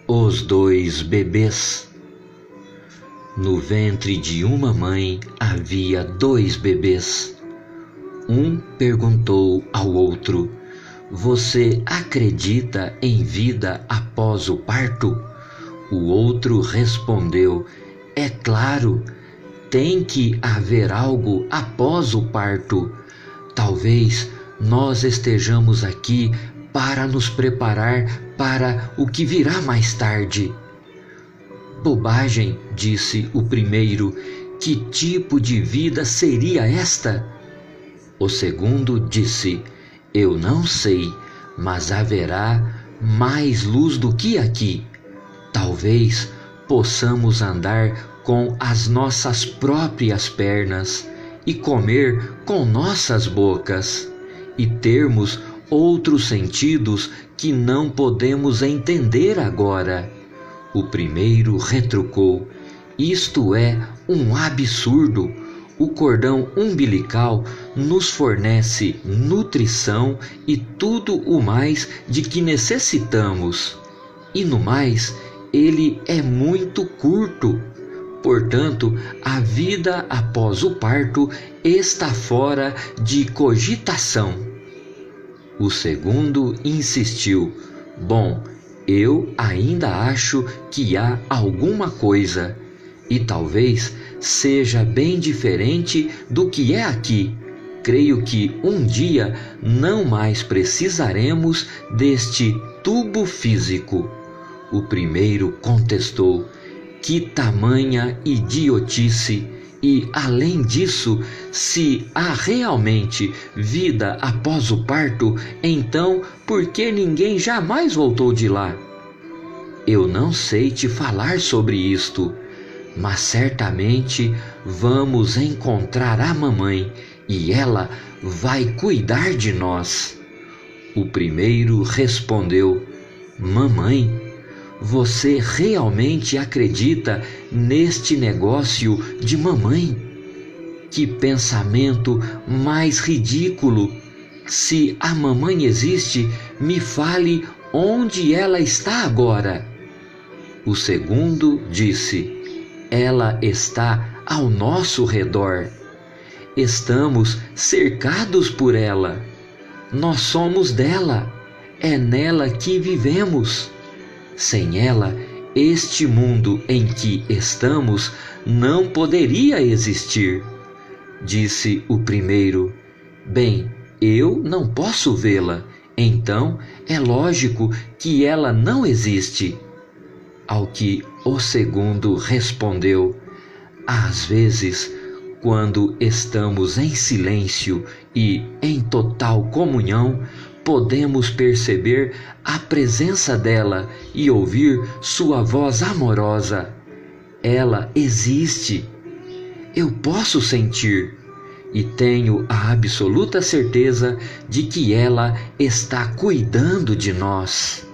Os dois bebês. No ventre de uma mãe havia dois bebês. Um perguntou ao outro: "Você acredita em vida após o parto?" O outro respondeu: "É claro, tem que haver algo após o parto. Talvez nós estejamos aqui para nos preparar para o que virá mais tarde." "Bobagem", disse o primeiro. "Que tipo de vida seria esta?" O segundo disse: "Eu não sei, mas haverá mais luz do que aqui. Talvez possamos andar com as nossas próprias pernas e comer com nossas bocas e termos outros sentidos que não podemos entender agora." O primeiro retrucou: "Isto é um absurdo. O cordão umbilical nos fornece nutrição e tudo o mais de que necessitamos. E no mais, ele é muito curto. Portanto, a vida após o parto está fora de cogitação." O segundo insistiu: "Bom, eu ainda acho que há alguma coisa, e talvez seja bem diferente do que é aqui. Creio que um dia não mais precisaremos deste tubo físico." O primeiro contestou: "Que tamanha idiotice! E, além disso, se há realmente vida após o parto, então por que ninguém jamais voltou de lá?" "Eu não sei te falar sobre isto, mas certamente vamos encontrar a mamãe e ela vai cuidar de nós." O primeiro respondeu: "Mamãe? Você realmente acredita neste negócio de mamãe? Que pensamento mais ridículo! Se a mamãe existe, me fale onde ela está agora." O segundo disse: "Ela está ao nosso redor. Estamos cercados por ela. Nós somos dela. É nela que vivemos. Sem ela, este mundo em que estamos não poderia existir." Disse o primeiro: "Bem, eu não posso vê-la, então é lógico que ela não existe." Ao que o segundo respondeu: "Às vezes, quando estamos em silêncio e em total comunhão, podemos perceber a presença dela e ouvir sua voz amorosa. Ela existe. Eu posso sentir e tenho a absoluta certeza de que ela está cuidando de nós."